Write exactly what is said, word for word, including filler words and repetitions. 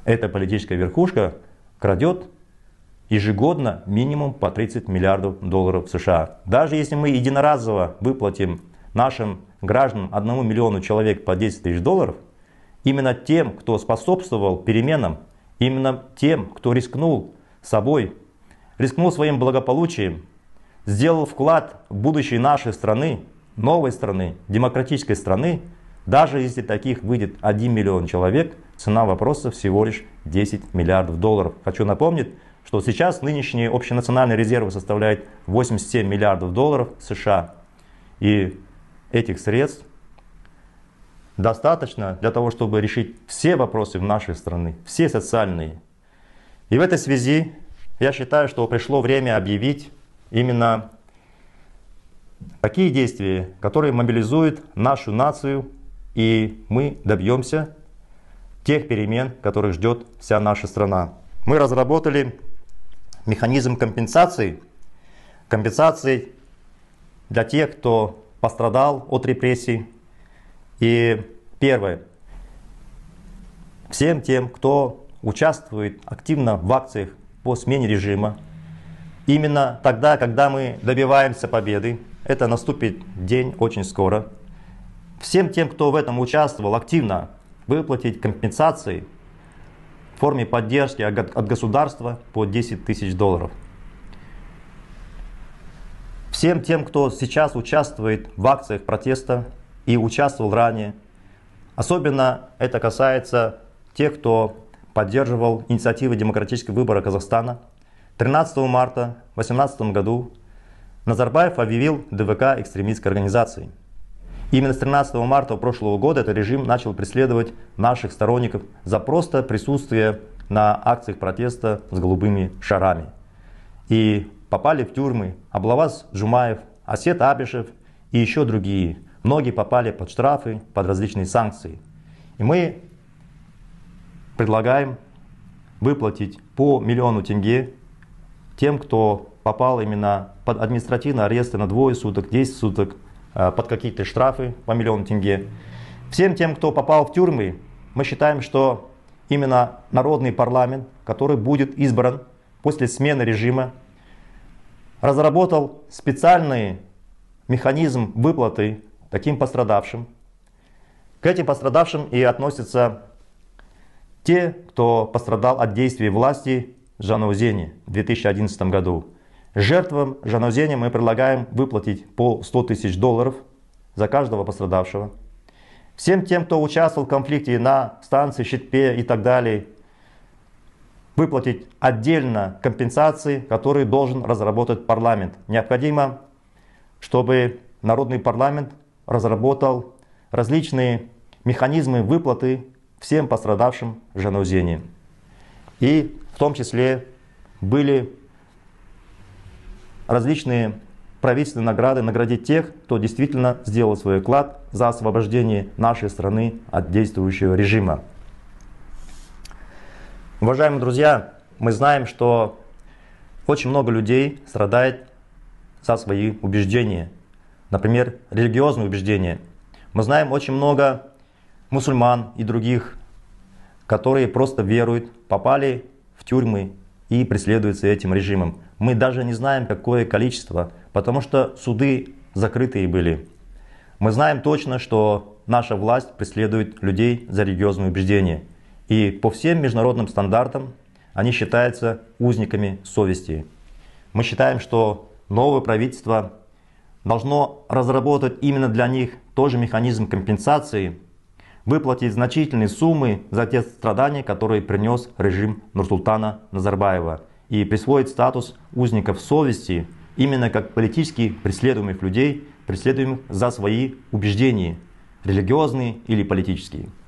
эта политическая верхушка крадет ежегодно минимум по тридцать миллиардов долларов США. Даже если мы единоразово выплатим нашим гражданам одному миллиону человек по десять тысяч долларов, именно тем, кто способствовал переменам, именно тем, кто рискнул собой, рискнул своим благополучием, сделал вклад в будущее нашей страны, новой страны, демократической страны, даже если таких выйдет один миллион человек, цена вопроса всего лишь десять миллиардов долларов. Хочу напомнить, что сейчас нынешние общенациональные резервы составляют восемьдесят семь миллиардов долларов США. И этих средств достаточно для того, чтобы решить все вопросы в нашей стране, все социальные. И в этой связи я считаю, что пришло время объявить именно такие действия, которые мобилизуют нашу нацию, и мы добьемся тех перемен, которых ждет вся наша страна. Мы разработали механизм компенсации, компенсации для тех, кто пострадал от репрессий. И первое, всем тем, кто участвует активно в акциях по смене режима, именно тогда, когда мы добиваемся победы, это наступит день очень скоро, всем тем, кто в этом участвовал активно, выплатить компенсации в форме поддержки от государства по десять тысяч долларов. Всем тем, кто сейчас участвует в акциях протеста и участвовал ранее, особенно это касается тех, кто поддерживал инициативы демократического выбора Казахстана. тринадцатого марта две тысячи восемнадцатого году Назарбаев объявил ДВК экстремистской организацией. Именно с тринадцатого марта прошлого года этот режим начал преследовать наших сторонников за просто присутствие на акциях протеста с голубыми шарами. И попали в тюрьмы Аблаваз Джумаев, Асет Абишев и еще другие. Многие попали под штрафы, под различные санкции. И мы предлагаем выплатить по миллиону тенге тем, кто попал именно под административные аресты на двое суток, десять суток, под какие-то штрафы по миллиону тенге. Всем тем, кто попал в тюрьмы, мы считаем, что именно народный парламент, который будет избран после смены режима, разработал специальный механизм выплаты таким пострадавшим. К этим пострадавшим и относятся те, кто пострадал от действий власти в Жанаузене в две тысячи одиннадцатом году. Жертвам Жанаузене мы предлагаем выплатить по сто тысяч долларов за каждого пострадавшего. Всем тем, кто участвовал в конфликте на станции Щитпе и так далее, выплатить отдельно компенсации, которые должен разработать парламент. Необходимо, чтобы народный парламент разработал различные механизмы выплаты всем пострадавшим в Жанаузене. И в том числе были различные правительственные награды, наградить тех, кто действительно сделал свой вклад за освобождение нашей страны от действующего режима. Уважаемые друзья, мы знаем, что очень много людей страдает за свои убеждения. Например, религиозные убеждения. Мы знаем очень много мусульман и других, которые просто веруют, попали в тюрьмы и преследуются этим режимом. Мы даже не знаем, какое количество, потому что суды закрытые были. Мы знаем точно, что наша власть преследует людей за религиозные убеждения. И по всем международным стандартам они считаются узниками совести. Мы считаем, что новое правительство должно разработать именно для них тоже механизм компенсации, выплатить значительные суммы за те страдания, которые принес режим Нурсултана Назарбаева, и присвоить статус узников совести именно как политически преследуемых людей, преследуемых за свои убеждения, религиозные или политические.